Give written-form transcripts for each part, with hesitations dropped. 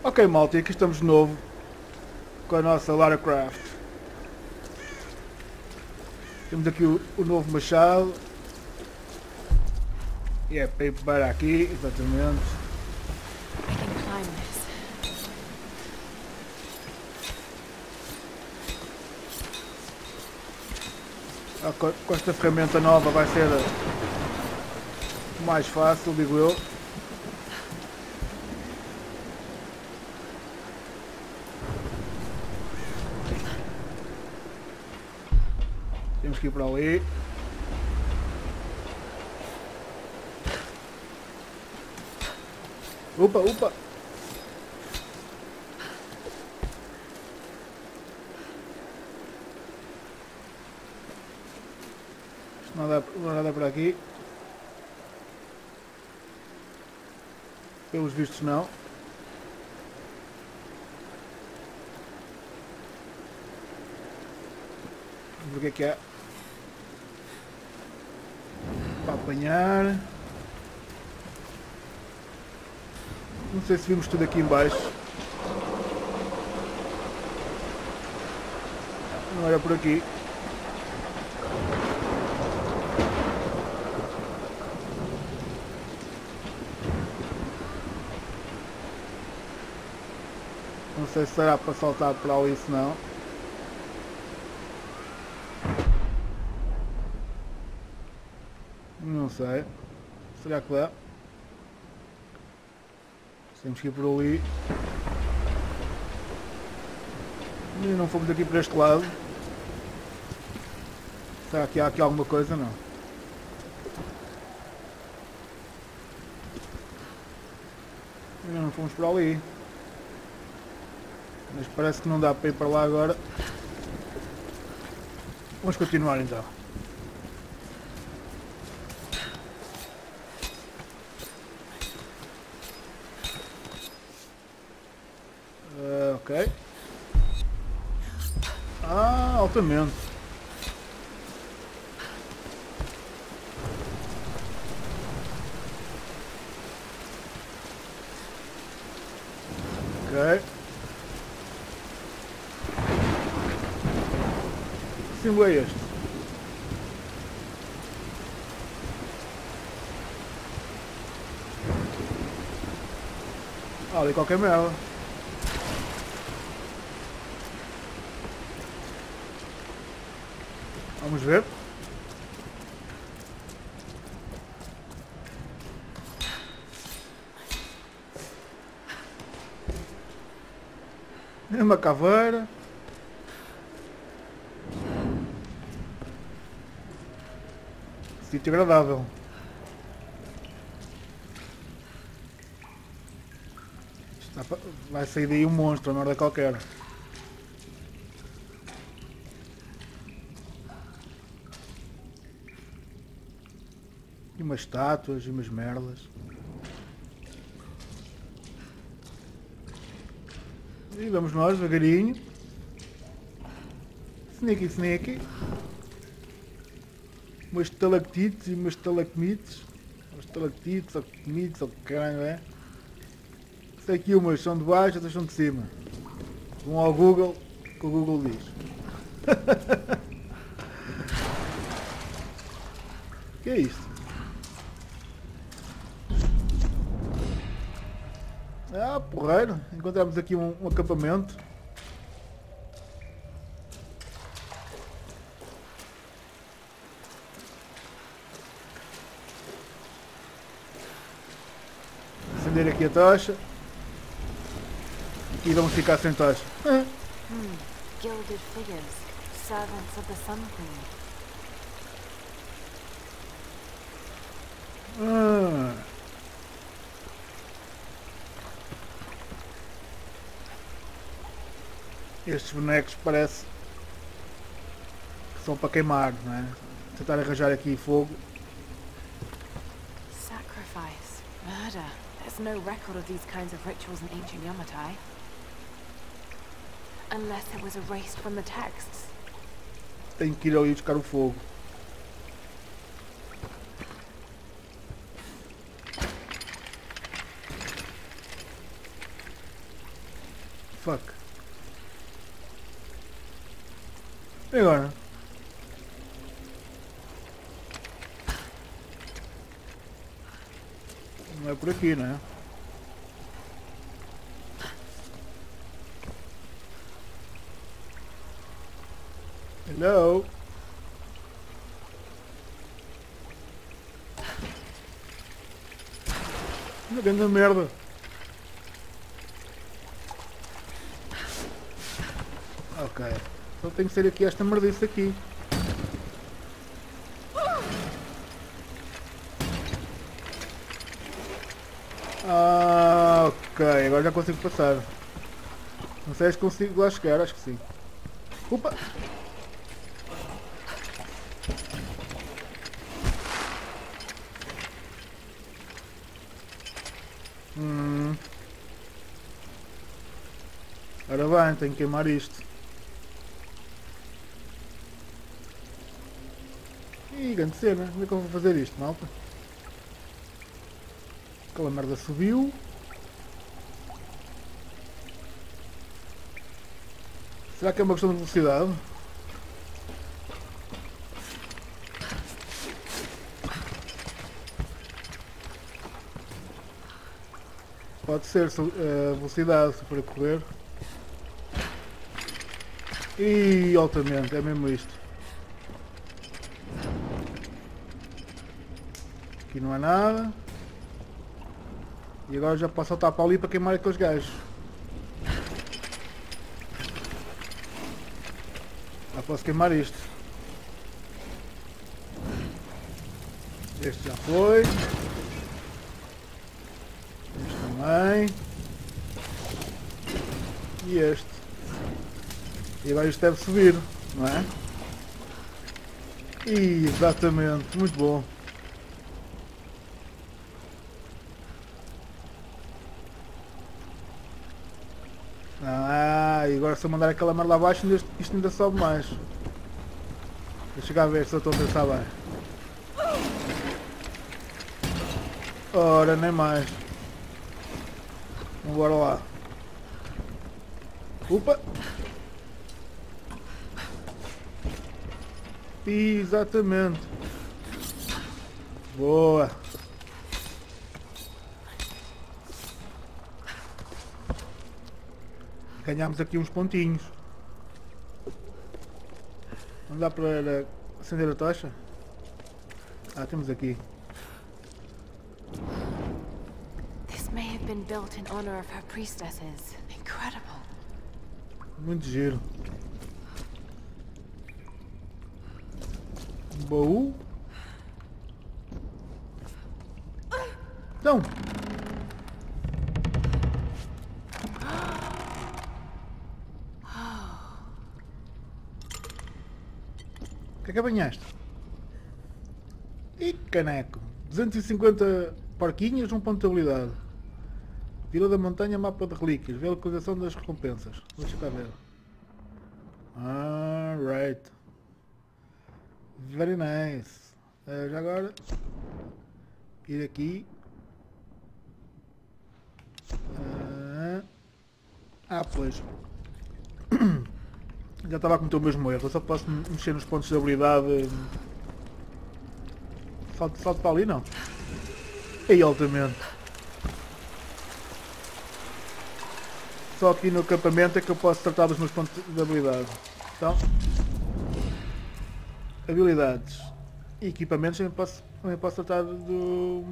Ok, malta, e aqui estamos de novo com a nossa Lara Croft. Temos aqui o novo machado. E é para ir para aqui, exatamente. I can climb this. Com esta ferramenta nova vai ser mais fácil, digo eu. Temos que ir para ali. Opa, opa! Isto não dá nada por aqui. Pelos vistos não. Vamos ver o que é. Para apanhar. Não sei se vimos tudo aqui em baixo. Não era por aqui. Não sei se será para saltar para ali, se não. Não sei. Será que dá? Temos que ir por ali. E não fomos aqui para este lado. Será que há aqui alguma coisa? Não. Ainda não fomos para ali. Mas parece que não dá para ir para lá agora. Vamos continuar então. Ok. Ah, altamente. Ok. Que símbolo é este? Ah, ali qualquer merda. Vamos ver. É uma caveira. Sítio agradável. Vai sair daí um monstro, uma merda qualquer. E umas estátuas e umas merdas. E vamos nós, devagarinho. Sneaky, sneaky. Umas estalactites e umas estalagmites. Umas estalactites, ou comites, ou caralho, é? Sei que umas são de baixo, outras são de cima. Vão ao Google, que o Google diz. Que é isto? Ah, porreiro. Encontramos aqui um acampamento. Acender aqui a tocha. E vamos ficar sem tocha. Gilded figures, servants of the Sun Queen. Ah. Estes bonecos parece que são para queimar, não é? Tentar arranjar aqui fogo. Sacrifice, murder. There's no record of these kinds of rituals in ancient Yamatai. Unless it was erased from the texts. Tenho que ir ali buscar o fogo. fuck? E agora? Não é por aqui, não é? Hello? Uma grande merda. Ok. Só tem que ser aqui esta merdice aqui. Ah, ok. Agora já consigo passar. Não sei se consigo lá chegar, acho que sim. Opa! Ora bem, tenho que queimar isto. Ih, grande cena. Como é que eu vou fazer isto, malta? Aquela merda subiu. Será que é uma questão de velocidade? Pode ser velocidade se for a correr. E altamente, é mesmo isto. Aqui não há nada. E agora já posso saltar para ali para queimar aqueles gajos. Já posso queimar isto. Este já foi. Este também. E este. E agora isto deve subir, não é? Exatamente, muito bom. Ah, e agora se eu mandar aquela merda lá abaixo, isto ainda sobe mais. Deixa cá ver se eu estou a pensar bem. Ora, nem mais. Vamos embora lá. Opa! Exatamente. Boa. Ganhámos aqui uns pontinhos. Não dá para acender a tocha? Ah, temos aqui. This may have been built in honor of her priestesses. Incredible. Muito giro. Boa. Então. O que é apanhaste? E caneco. 250 porquinhas, um ponto de habilidade. Vila da Montanha, mapa de relíquias. Vê a localização das recompensas. Deixa cá ver. Alright. Very nice. Já agora. Ir aqui. Pois. Já estava a cometer o mesmo erro. Eu só posso mexer nos pontos de habilidade. Salto para ali, não. E altamente. Só aqui no acampamento é que eu posso tratar dos meus pontos de habilidade. Então, habilidades e equipamentos também posso tratar do...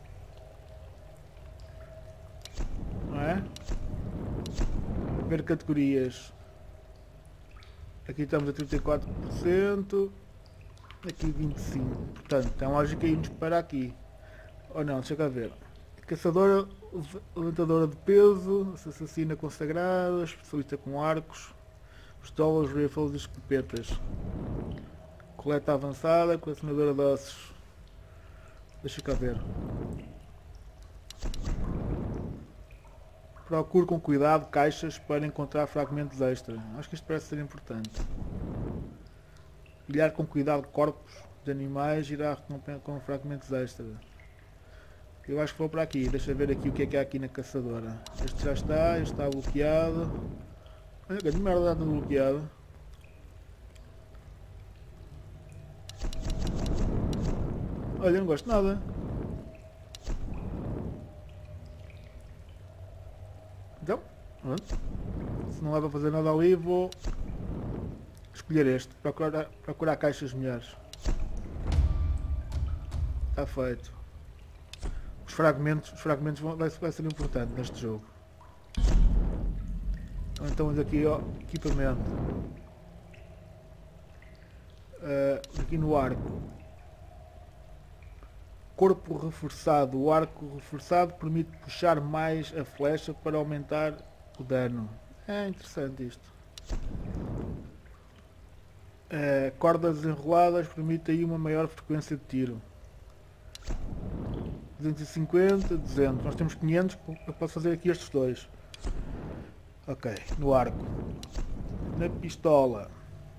Não é? Ver categorias. Aqui estamos a 34%. Aqui 25%. Portanto, tem lógica irmos para aqui. Ou não, deixa cá ver. Caçadora, levantadora de peso, assassina consagrada, especialista com arcos, pistolas, rifles e escopetas. Coleta avançada, colecionadora de ossos. Deixa cá ver. Procure com cuidado caixas para encontrar fragmentos extra. Acho que isto parece ser importante. Pilhar com cuidado corpos de animais irá com fragmentos extra. Eu acho que vou para aqui. Deixa eu ver aqui o que é há aqui na caçadora. Este já está, este está bloqueado. Olha que merda, está tudo bloqueado. Olha, eu não gosto de nada. Então, pronto. Se não dá para fazer nada ali, vou escolher este. Procurar caixas melhores. Está feito. Os fragmentos vai ser importante neste jogo. Então vamos aqui ao equipamento. Aqui no arco. Corpo reforçado. O arco reforçado permite puxar mais a flecha para aumentar o dano. É interessante isto. Cordas enroladas permite aí uma maior frequência de tiro. 250, 200. Nós temos 500, eu posso fazer aqui estes dois. Ok, no arco. Na pistola.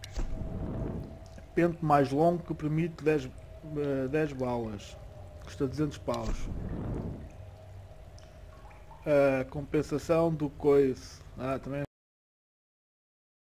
Pente mais longo que permite 10 balas. Custa 200 paus. A compensação do coice. Também